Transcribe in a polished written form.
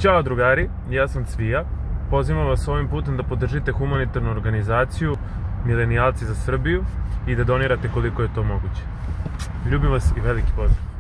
Ćao drugari, ja sam Cvija. Pozivam vas ovim putem da podržite humanitarnu organizaciju Milenijalci za Srbiju i da donirate koliko je to moguće. Ljubim vas i veliki pozdrav.